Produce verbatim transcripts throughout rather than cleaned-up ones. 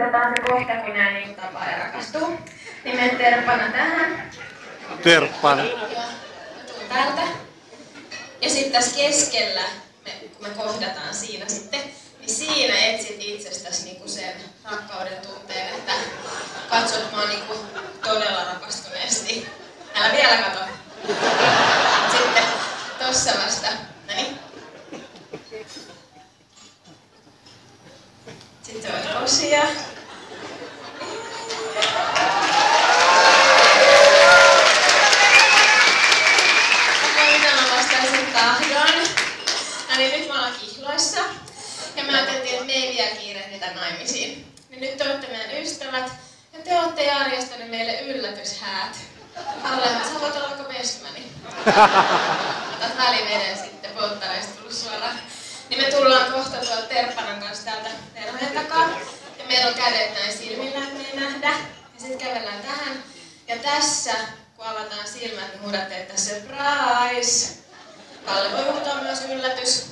Otetaan se kohta, kun nää niin tapaa ja rakastuu. Niin menen Terppana tähän. Terppana. Joo, mä tuun täältä. Ja sitten tässä keskellä, me, kun me kohdataan siinä sitten, niin siinä etsit itsestäsi niinku sen rakkauden tunteen, että katsot mua niinku todella rakastuneesti. Älä vielä kato. Sitten tossa vasta. Noniin. Sitten voit osia. Mitä mä vastaisin tahdon? No niin, nyt me ollaan kihloissa. Ja me ajateltiin, että me ei vielä kiirehditä naimisiin. Niin nyt te olette meidän ystävät ja te olette järjestäneet meille yllätyshäät. Halle, sä voit olla vaikka bestmani. Otat väliveden sitten, polttareista tullut suoraan. Niin me tullaan kohta tuolla Terppanan kanssa täältä terhojen takaa. Ja meillä on kädet näin silmillä, että me ei nähdä. Ja sitten kävellään tähän. Ja tässä, kun avataan silmät, niin huudatte, että surprise! Kalle voi huutaa myös yllätys.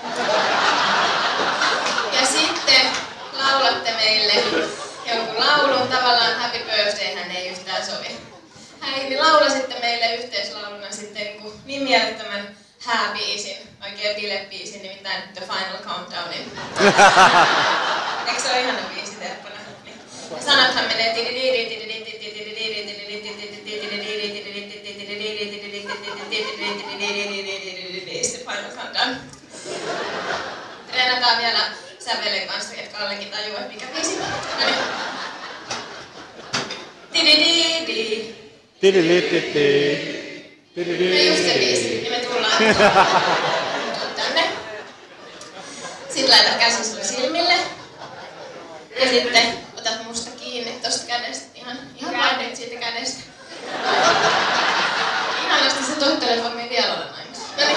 Ja sitten laulatte meille jonkun laulun. Tavallaan happy birthday hän ei yhtään sovi. Hei, niin laulasitte meille yhteislauluna sitten niin, niin mielettömän hääbiisin, oikein bilebiisin, nimittäin The Final Countdownin. Eikö se ole ihana biisi Terppana? Ja sanathan menee The Final Countdown. Treenataan vielä sävelen kanssa, että Kallekin tajuu, että mikä biisi. Ja just se biisi, niin me tullaan tänne. Sitten laitat käsi sun silmille. Ja sitten otat musta kiinni tosta kädestä. Ihan, ihan paineet siitä kädestä. Ihanasti sä toittelet, voimme vielä olla naimissa. Noniin.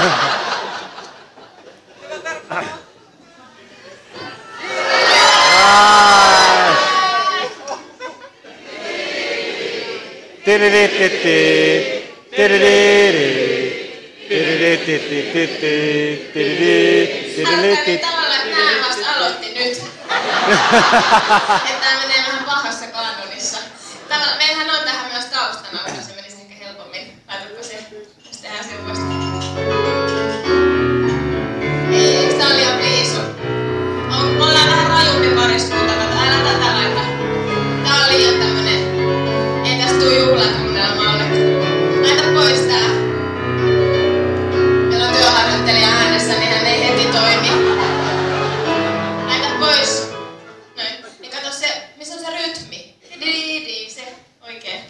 Harjoittelen tavallaan, että nää vasta aloitti nyt. Että tää menee vähän pahassa kanonissa. Meillähän on tähän myös taustana, mutta se menisi ehkä helpommin. Laitatko se? Sitten tehdään se uudestaan. Ei, eikö tää on liian pliisu? Me ollaan vähän rajumpi pariskunta, mutta älä tätä laita. Tää on liian tämmönen. Ei tästä tuu juhlatunnelma onneksi. Laita pois tää. Meillä on työharjoittelija äänessä, niin hän ei heti toimi. Laita pois. Noin. Niin kato se, missä on se rytmi. Di-di-di, se oikein.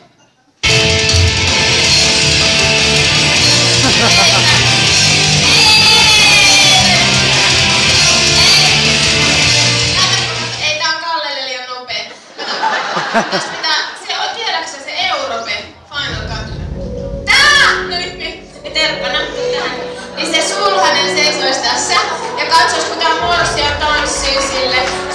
Ei, tää on Kallelle liian nopee. Kato, se on, tiedäksä se Europe Final Cut? Tää! No nyt, nyt. Ja Terppana, tähän. Niin se sulhanen seisois tässä ja katsois, kun tää morsia tanssii sille.